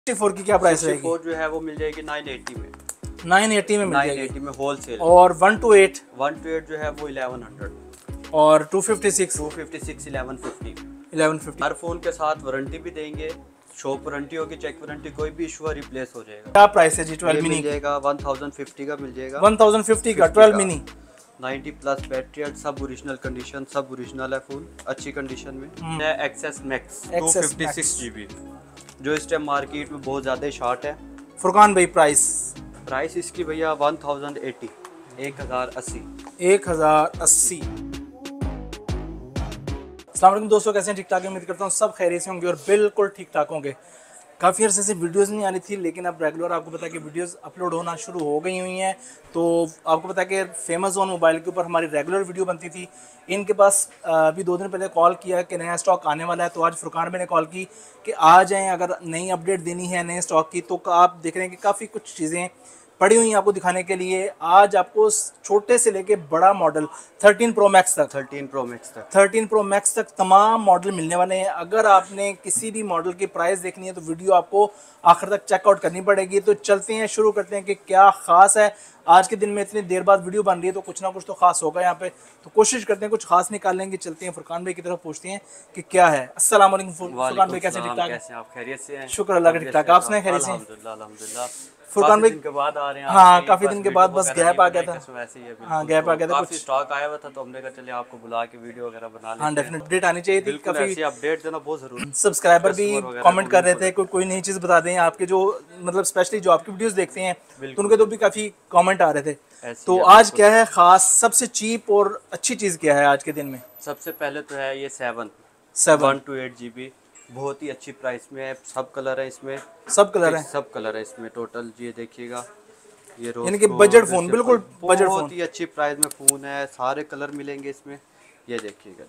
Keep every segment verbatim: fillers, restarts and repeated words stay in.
Sixty four की क्या price रहेगी? फोर जो है वो मिल जाएगी नाइन एटी में। नाइन एटी में मिल नाइन जाएगी एटी में होलसेल। और one two eight one two eight जो है वो इलेवन हंड्रेड और two fifty six two fifty six eleven fifty eleven fifty. हर फोन के साथ वारंटी भी देंगे, शॉप वारंटी होगी, चेक वारंटी, कोई भी इशू है रिप्लेस हो जाएगा। क्या प्राइस है जी ट्वेल्व मिनी? मिल जाएगा वन थाउजेंड फिफ्टी का मिल जाएगा। वन थाउजेंड फिफ्टी का twelve mini, ninety plus battery, सब ओरिजिनल कंडीशन, सब ओरिजिनल है, फुल अच्छी कंडीशन में है। XS max two fifty six GB जो इस टाइम मार्केट में बहुत ज़्यादा शॉर्ट है। फुरकान भाई प्राइस प्राइस इसकी भैया वन थाउजेंड एटी, एक हज़ार अस्सी। एक हज़ार अस्सी। अस्सलाम वालेकुम दोस्तों, कैसे हैं? ठीक ठाक, उम्मीद करता हूँ सब खैरियत से होंगे और बिल्कुल ठीक ठाक होंगे। काफ़ी अर्से से वीडियोस नहीं आ रही थी, लेकिन अब रेगुलर आपको पता है कि वीडियोस अपलोड होना शुरू हो गई हुई हैं। तो आपको पता है कि फेमस जोन मोबाइल के ऊपर हमारी रेगुलर वीडियो बनती थी। इनके पास अभी दो दिन पहले कॉल किया कि नया स्टॉक आने वाला है, तो आज फुरकान भाई ने कॉल की कि आ जाएँ, अगर नई अपडेट देनी है नए स्टॉक की। तो आप देख रहे हैं कि काफ़ी कुछ चीज़ें पड़ी हुई हैं आपको दिखाने के लिए। आज आपको छोटे से लेके बड़ा मॉडल थर्टीन प्रो मैक्स तक थर्टीन प्रो मैक्स तक थर्टीन प्रो मैक्स तक तमाम मॉडल मिलने वाले हैं। अगर आपने किसी भी मॉडल की प्राइस देखनी है तो वीडियो आपको आखिर तक चेकआउट करनी पड़ेगी। तो चलते हैं, शुरू करते हैं कि क्या ख़ास है आज के दिन में। इतनी देर बाद वीडियो बन रही है तो कुछ ना कुछ तो खास होगा यहाँ पे, तो कोशिश करते हैं कुछ खास निकालेंगे। चलते हैं फुरकान भाई की तरफ, पूछते हैं कि क्या है। अस्सलाम वालेकुम फुरकान भाई, कैसे? ठीक ठाक, कैसे आप? खैरियत से हैं? शुक्र अल्लाह का, ठीक ठाक। आप सुनाए? खैरियत से? अल्हम्दुलिल्लाह अल्हम्दुलिल्लाह। फुरकान भाई दिन के बाद आ रहे हैं। हाँ, काफ़ी दिन के बाद बस गैप आ गया था। वैसे ही है, हाँ गैप आ गया था, कुछ स्टॉक आया हुआ था तो हमने कहा चलिए आपको बुला के वीडियो वगैरह बना लेते हैं। हाँ डेफिनेट अपडेट आनी चाहिए थी। काफ़ी अपडेट देना बहुत जरूरी। सब्सक्राइबर भी कमेंट कर रहे थे कोई कोई नई चीज़ बता दें आपके, जो मतलब स्पेशली जो आपकी वीडियोस देखते हैं तो उनके तो भी काफ़ी कमेंट आ रहे थे। तो आज क्या है खास, सबसे चीप और अच्छी चीज़ क्या है आज के दिन में? सबसे पहले तो है ये seven seven one two eight G B, बहुत ही अच्छी प्राइस में है। सब कलर है इसमें, सब कलर है, सब कलर है इसमें टोटल। ये देखिएगा, ये यानी कि बजट फोन, बिल्कुल बजट फोन, बहुत ही अच्छी प्राइस में फोन है। सारे कलर मिलेंगे इसमें, ये देखिएगा,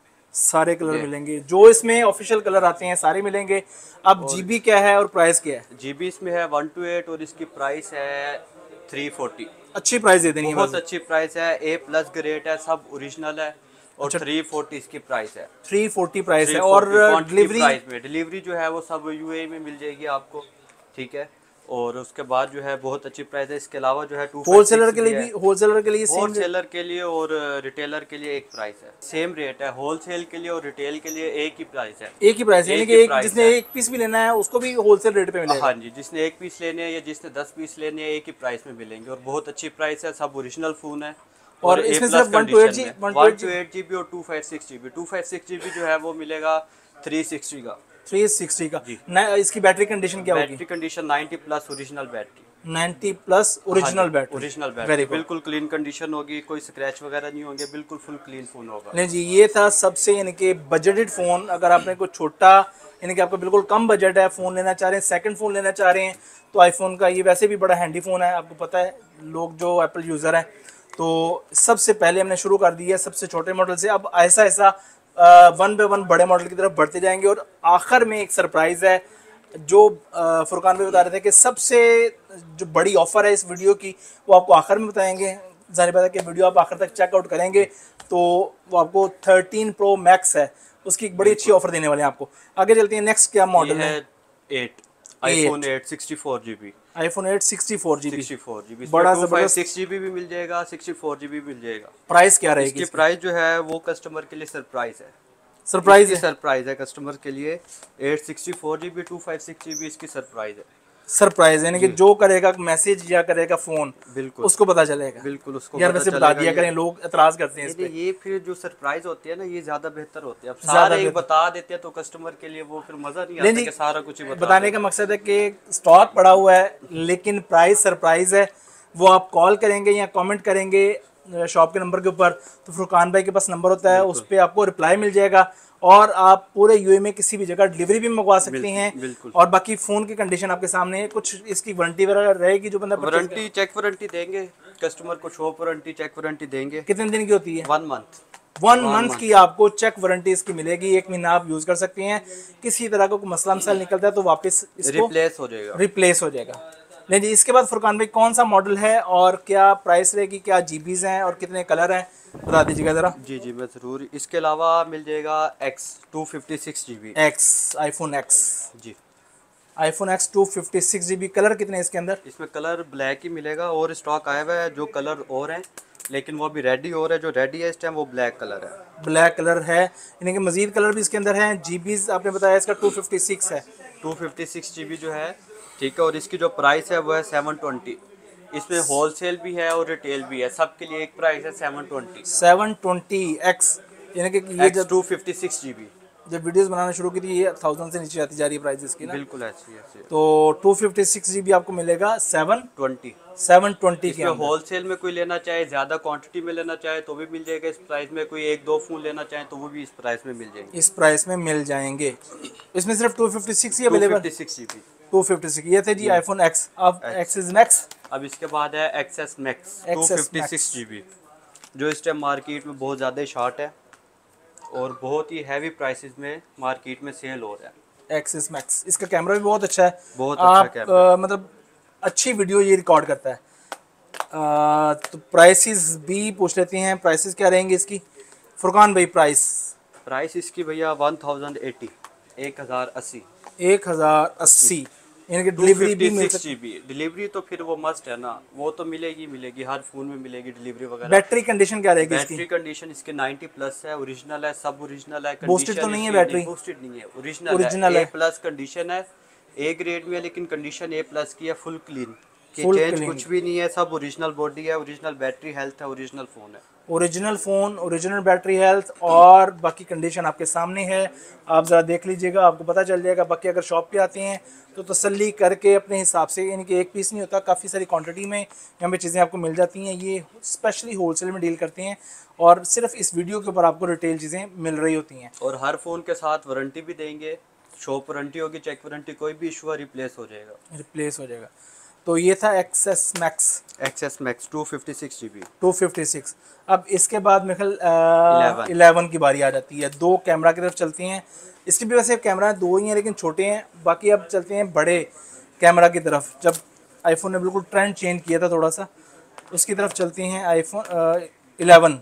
सारे कलर मिलेंगे जो इसमें ऑफिशियल कलर आते हैं सारे मिलेंगे। अब जीबी क्या है और प्राइस क्या है? जीबी इसमें है वन टू एट और इसकी प्राइस है थ्री फोर्टी। अच्छी प्राइस दे देनी है, बहुत अच्छी प्राइस है। ए प्लस ग्रेड है, सब ओरिजिनल है और थ्री फोर्टी इसकी प्राइस है। थ्री फोर्टी प्राइस है। और डिलीवरी प्राइस में डिलीवरी जो है वो सब यूएई में मिल जाएगी आपको, ठीक है। और उसके बाद जो है बहुत अच्छी प्राइस है। इसके अलावा जो है टू होलसेलर के लिए भी, होलसेलर के लिए होलसेलर के लिए और रिटेलर के लिए एक प्राइस है, सेम रेट है। होलसेल के लिए और रिटेल के लिए एक ही प्राइस है, एक ही प्राइस है। यानी कि एक जिसने एक पीस भी लेना है उसको भी होलसेल रेट पे मिलेगा। हाँ जी, जिसने एक पीस लेने हैं या जिसने दस पीस लेने हैं एक ही प्राइस में मिलेंगे और बहुत अच्छी प्राइस है। सब ओरिजिनल फोन है और इसमें सिर्फ one two eight G one two eight G B और two five six G B two five six G B जो है वो मिलेगा थ्री सिक्सटी का थ्री सिक्सटी का। न, इसकी बैटरी कंडीशन क्या होगी? Battery condition ninety plus original battery, ninety plus original battery, original battery, बिल्कुल क्लीन कंडीशन होगी, कोई स्क्रैच वगैरह नहीं होंगे, बिल्कुल फुल क्लीन फोन होगा। नहीं जी, ये था सबसे यानी कि बजटेड फोन। अगर आपने कोई छोटा यानी कि आपका बिल्कुल कम बजट है, फ़ोन लेना चाह रहे हैं, सेकंड फ़ोन लेना चाह रहे हैं, तो आईफोन का ये वैसे भी बड़ा हैंडी फ़ोन है। आपको पता है लोग जो एप्पल यूज़र हैं, तो सबसे पहले हमने शुरू कर दिया सबसे छोटे मॉडल से। अब ऐसा ऐसा वन बाय वन बड़े मॉडल की तरफ बढ़ते जाएंगे। और आखिर में एक सरप्राइज़ है जो फुरकान भाई बता रहे थे कि सबसे जो बड़ी ऑफ़र है इस वीडियो की वो आपको आखिर में बताएंगे। जाहिर बात है कि वीडियो आप आखिर तक चेकआउट करेंगे तो वो आपको थर्टीन प्रो मैक्स है उसकी एक बड़ी अच्छी ऑफर देने वाले हैं आपको। आगे चलते हैं, नेक्स्ट क्या मॉडल है? Eight iPhone eight sixty four GB, iPhone eight sixty four GB, sixty four GB, बड़ा जबरदस्त। सिक्स जीबी भी मिल जाएगा, सिक्सटी फोर जीबी भी मिल जाएगा। प्राइस क्या रहेगी इसकी? प्राइस जो है वो कस्टमर के लिए सरप्राइज है, सरप्राइज है, सरप्राइज है कस्टमर के लिए। Eight sixty four GB two five six GB इसकी सरप्राइज है, सरप्राइज यानी कि जो करेगा मैसेज या करेगा फोन बिल्कुल उसको पता चलेगा, बिल्कुल उसको यार वैसे बता दिया करें, लोग एतराज करते हैं इस पे। ये फिर जो सरप्राइज होती है ना ये ज्यादा बेहतर होती है। अब सारे एक बता देते हैं तो कस्टमर के लिए वो फिर मजा नहीं आता कि सारा कुछ ही बता। बताने का मकसद है कि स्टॉक पड़ा हुआ है लेकिन प्राइस सरप्राइज है। वो आप कॉल करेंगे या कमेंट करेंगे शॉप के नंबर के ऊपर, तो फुरकान भाई के पास नंबर होता है, उस पर आपको रिप्लाई मिल जाएगा और आप पूरे यूए में किसी भी जगह डिलीवरी भी मंगवा सकते हैं। और बाकी फ़ोन की कंडीशन आपके सामने है। कुछ इसकी वारंटी वगैरह रहेगी जो बंदा वारंटी चेक वारंटी देंगे कस्टमर को, शॉप वारंटी चेक वारंटी देंगे। कितने दिन की होती है? वन मंथ वन मंथ की आपको चेक वारंटी इसकी मिलेगी। एक महीना आप यूज़ कर सकते हैं, किसी तरह का कोई मसला मसाला निकलता है तो वापस इसको रिप्लेस हो जाएगा, रिप्लेस हो जाएगा। नहीं जी, इसके बाद फुरकान भाई कौन सा मॉडल है और क्या प्राइस रहेगी, क्या जीबीज हैं और कितने कलर हैं, बता दीजिएगा ज़रा। जी जी मैं ज़रूर। इसके अलावा मिल जाएगा X two fifty six G B, X iPhone X G iPhone X two fifty six G B. Colour कितने हैं इसके अंदर? इसमें कलर ब्लैक ही मिलेगा और स्टॉक आया हुआ है जो कलर और हैं, लेकिन वो भी रेडी और है। जो रेडी है इस टाइम वो ब्लैक कलर है। ब्लैक कलर है, यानी कि मजीद कलर भी इसके अंदर हैं। जीबीज आपने बताया इसका टू फिफ्टी सिक्स है। Two fifty six G B जो है, ठीक है। और इसकी जो प्राइस है वो है सेवन ट्वेंटी। इसमें होलसेल भी है और रिटेल भी है, सबके लिए एक प्राइस है seven twenty. Seven twenty X, यानी कि ये एक्स जब two fifty six G B जब वीडियोस बनाना शुरू की थी ये थाउजेंड से नीचे आती जा रही है प्राइस इसकी ना। बिल्कुल ऐसी ऐसी तो two fifty six G B आपको मिलेगा सेवन ट्वेंटी। सेवन ट्वेंटी के इसमें अंदर। होलसेल में कोई लेना चाहे, ज़्यादा क्वांटिटी में लेना चाहे तो भी मिल जाएगा इस प्राइस में। कोई एक दो फ़ोन लेना चाहे तो वो भी इस प्राइस में मिल जाएंगे। इस प्राइस में मिल जाएंगे। इसमें सिर्फ टू फिफ्टी सिक्स ही two available. Fifty six G B two fifty six ये थे जी आईफोन एक्स। अब एक्स मैक्स। अब इसके बाद है XS max two fifty six G B, जो इस टाइम मार्केट में बहुत ज़्यादा शॉर्ट है और बहुत ही हैवी प्राइसेस में मार्केट में सेल हो रहा है। एक्सिस मैक्स, इसका कैमरा भी बहुत अच्छा है। बहुत आप, अच्छा कैमरा, आ, मतलब अच्छी वीडियो ये रिकॉर्ड करता है। आ, तो प्राइसेस भी पूछ लेते हैं, प्राइसेस क्या रहेंगे इसकी फुरकान भाई? प्राइस प्राइस इसकी भैया वन थाउजेंड एटी, एक हज़ार अस्सी। एक हज़ार अस्सी, यानी कि डिलीवरी भी मिल सकती है। डिलीवरी तो फिर वो मस्ट है ना, वो तो मिलेगी मिलेगी हर फोन में मिलेगी डिलीवरी वगैरह। बैटरी कंडीशन क्या रहेगी इसकी? बैटरी कंडीशन इसके नाइंटी प्लस है, ओरिजिनल है, सब ओरिजिनल है। बूस्टेड तो नहीं है बैटरी? बूस्टेड नहीं है, ओरिजिनल है। ए प्लस कंडीशन है, ए ग्रेड में, लेकिन कंडीशन ए प्लस की है, फुल क्लीन, चेंज कुछ भी नहीं है, सब ओरिजिनल बॉडी है, ओरिजिनल बैटरी हेल्थ है, ओरिजिनल फोन है। Original phone, original battery health और बाकी कंडीशन आपके सामने है। आप ज़रा देख लीजिएगा, आपको पता चल जाएगा। बाकी अगर शॉप पे आते हैं तो तसल्ली करके अपने हिसाब से, यानी कि एक पीस नहीं होता, काफ़ी सारी क्वांटिटी में यहाँ पे चीज़ें आपको मिल जाती हैं। ये स्पेशली होलसेल में डील करते हैं और सिर्फ इस वीडियो के ऊपर आपको रिटेल चीज़ें मिल रही होती हैं। और हर फ़ोन के साथ वारंटी भी देंगे, शॉप वारंटी होगी, चेक वारंटी, कोई भी इशू रिप्लेस हो जाएगा। रिप्लेस हो जाएगा। तो ये था XS Max XS max two fifty six G B two fifty six. अब इसके बाद मेरे ख्याल इलेवन की बारी आ जाती है। दो कैमरा की तरफ चलते हैं। इसके भी वैसे कैमरा दो ही हैं लेकिन छोटे हैं। बाकी अब चलते हैं बड़े कैमरा की तरफ। जब आईफोन ने बिल्कुल ट्रेंड चेंज किया था थोड़ा सा, उसकी तरफ चलते हैं। आईफोन इलेवन,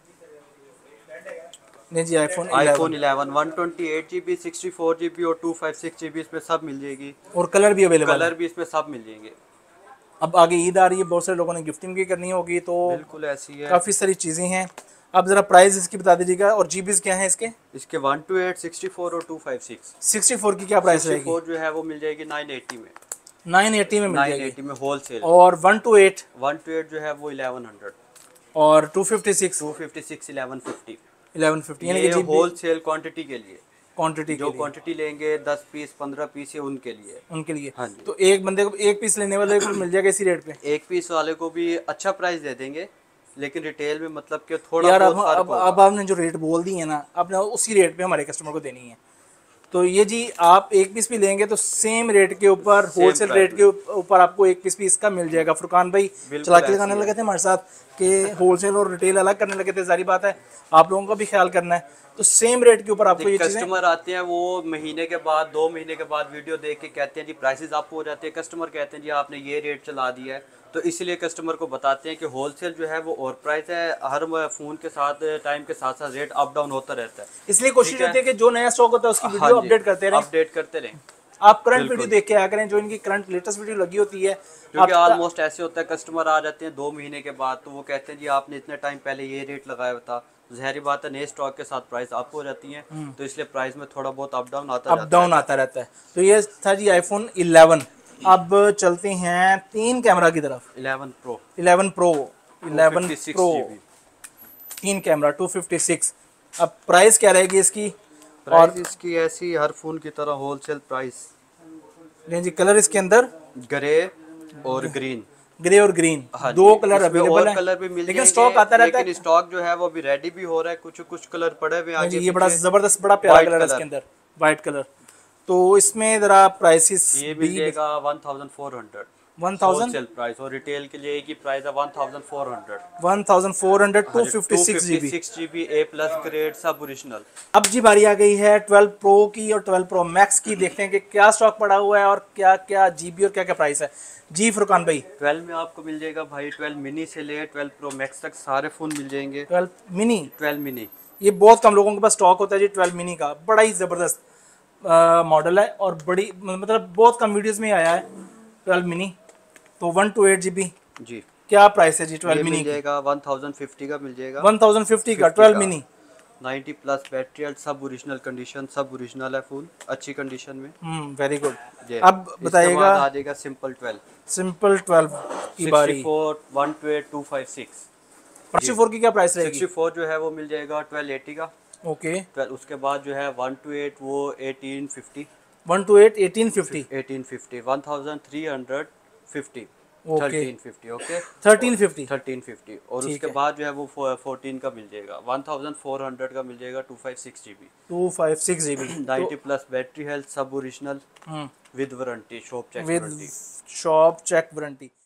नहीं जी iPhone iPhone eleven one twenty eight G B, sixty four G B और two fifty six G B इसमें सब मिल जाएगी। और कलर भी अवेलेबल, कलर भी इसमें सब मिल जाएंगे। अब आगे ईद आ रही है, बहुत सारे लोगों ने गिफ्टिंग भी करनी होगी, तो बिल्कुल ऐसी है, काफ़ी सारी चीज़ें हैं। अब ज़रा प्राइस इसकी बता दीजिएगा और जीबीज क्या है इसके? इसके one two eight, sixty four और two fifty six. Sixty four की क्या प्राइस रहेगी? सिक्सटी फोर जो है वो मिल जाएगी नाइन एटी में। नाइन एटी में मिल जाएगी, नाइन एटी में होलसेल। और one two eight one two eight जो है वो इलेवन हंड्रेड। और two fifty six two fifty six eleven fifty. Eleven fifty, यानी ये कि होलसेल क्वांटिटी के लिए, क्वांटिटी जो क्वांटिटी लेंगे दस पीस पंद्रह पीस, ये उनके लिए उनके लिए। हाँ जी। तो एक बंदे को, एक पीस लेने वाले को मिल जाएगा इसी रेट पे? एक पीस वाले को भी अच्छा प्राइस दे देंगे, लेकिन रिटेल में मतलब कि थोड़ा यार अब, बहुत फर्क अब, होगा। अब आपने जो रेट बोल दी है ना, आपने उसी रेट पे हमारे कस्टमर को देनी है। तो ये जी आप एक पीस भी लेंगे तो सेम रेट के ऊपर, होलसेल रेट के ऊपर आपको एक पीस भी इसका मिल जाएगा। फुरकान भाई चलाकी लगाने लगे थे हमारे साथ कि होलसेल और रिटेल अलग करने लगे थे, जारी बात है आप लोगों का भी ख्याल करना है। तो सेम रेट के ऊपर आपको ये चीजें, कस्टमर आते हैं वो महीने के बाद, दो महीने के बाद वीडियो देख के कहते हैं जी प्राइसेस अप हो जाते हैं। कस्टमर कहते हैं जी आपने ये रेट चला दिया है, तो इसलिए कस्टमर को बताते हैं कि होलसेल जो है वो और प्राइस है। हर फोन के साथ टाइम के साथ साथ रेट अप डाउन होता रहता है, इसलिए कोशिश होती है कि जो नया स्टॉक होता है उसकी वीडियो अपडेट करते रहें, अपडेट करते रहें। आप करंट वीडियो देख के आया करें, जो इनकी करंट लेटेस्ट वीडियो लगी होती है। क्योंकि ऑलमोस्ट ऐसे होता है कस्टमर आ जाते हैं दो महीने के बाद, तो वो कहते हैं जी आपने इतने टाइम पहले ये रेट लगाया था। ज़ाहिर बात है नए स्टॉक के साथ प्राइस अप हो जाती है, तो इसलिए प्राइस में थोड़ा बहुत अप डाउन आता अप डाउन आता रहता है। तो ये था जी आईफोन इलेवन। अब चलते हैं तीन कैमरा की तरफ। Eleven pro, eleven pro, eleven pro तीन कैमरा टू फिफ्टी सिक्स। अब प्राइस क्या रहेगी इसकी? प्राइस और इसकी ऐसी हर फोन की तरह होलसेल प्राइस। जी कलर इसके अंदर ग्रे और ग्रीन, ग्रे और ग्रीन हाँ दो कलर अवेलेबल है, कलर भी मिल लेकिन स्टॉक आता रहता है। लेकिन स्टॉक जो है वो भी रेडी भी हो रहा है, कुछ कुछ कलर पड़े हुए आगे। ये बड़ा जबरदस्त बड़ा प्यारा कलर है इसके अंदर, वाइट कलर। तो इसमें जरा प्राइसेस ये मिल जाएगा one thousand four hundred one thousand wholesale price, और रिटेल के लिए की प्राइस है one thousand four hundred. One thousand four hundred two fifty six GB, six GB A plus grade सब ओरिजिनल। अब जी बारी आ गई है ट्वेल्व प्रो की और ट्वेल्व प्रो मैक्स की। देखते हैं कि क्या स्टॉक पड़ा हुआ है और क्या क्या जीबी और क्या क्या प्राइस है। जी फुरकान भाई, ट्वेल्व में आपको मिल जाएगा भाई, ट्वेल्व मिनी से ले ट्वेल्व प्रो मैक्स तक सारे फोन मिल जाएंगे। ट्वेल्व मिनी, ट्वेल्व मिनी ये बहुत कम लोगों के पास स्टॉक होता है जी ट्वेल्व मिनी का, बड़ा ही जबरदस्त। मॉडल है और बड़ी मतलब बहुत कम वीडियोस में आया है ट्वेल्व मिनी, तो one two eight G B. जी क्या प्राइस है जी ये ट्वेल्व मिनी मिल की? जाएगा वन थाउजेंड फिफ्टी का मिल जाएगा। वन थाउजेंड फिफ्टी का फिफ्टी ट्वेल्व का mini. Ninety plus battery health, सब ओरिजिनल कंडीशन, सब ओरिजिनल है, फुल अच्छी कंडीशन में। Hmm very good. ये अब इसके बताइएगा बाद आ जाएगा सिंपल ट्वेल्व, सिंपल ट्वेल्व की सिक्सटी बारी। Four one two eight two five six. Sixty four की क्या प्राइस रहेगी? सिक्सटी फोर जो है वो मिल जाएगा ट्वेल्व एटी का। ओके। ट्वेल्व उसके बाद जो है वन टू एट वो eighteen fifty. One two eight eighteen fifty. Eighteen fifty one thousand three hundred fifty. Okay. Thirteen fifty okay. Thirteen fifty. Thirteen fifty और ठीक उसके है। बाद जो है वो फोर्टीन का मिल जाएगा, वन थाउजेंड फोर हंड्रेड का मिल जाएगा, two five six G B. Two five six G B. Ninety plus battery health, सब original hmm with warranty, shop check with warranty. Shop check warranty.